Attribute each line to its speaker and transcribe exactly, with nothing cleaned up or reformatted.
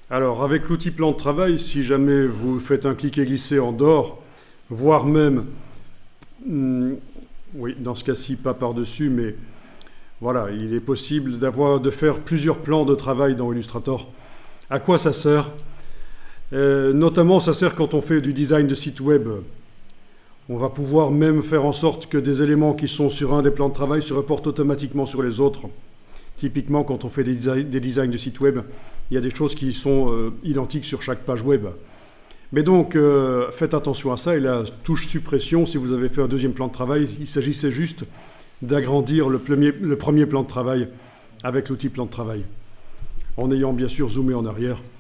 Speaker 1: Alors, avec l'outil plan de travail, si jamais vous faites un clic et glisser en dehors, voire même, hum, oui, dans ce cas-ci, pas par-dessus, mais voilà, il est possible d'avoir, de faire plusieurs plans de travail dans Illustrator. À quoi ça sert? euh, Notamment, ça sert quand on fait du design de site web. On va pouvoir même faire en sorte que des éléments qui sont sur un des plans de travail se reportent automatiquement sur les autres. Typiquement, quand on fait des, design, des designs de site web, il y a des choses qui sont euh, identiques sur chaque page web. Mais donc, euh, faites attention à ça. Et la touche suppression, si vous avez fait un deuxième plan de travail, il s'agissait juste d'agrandir le premier, le premier plan de travail avec l'outil plan de travail, en ayant bien sûr zoomé en arrière.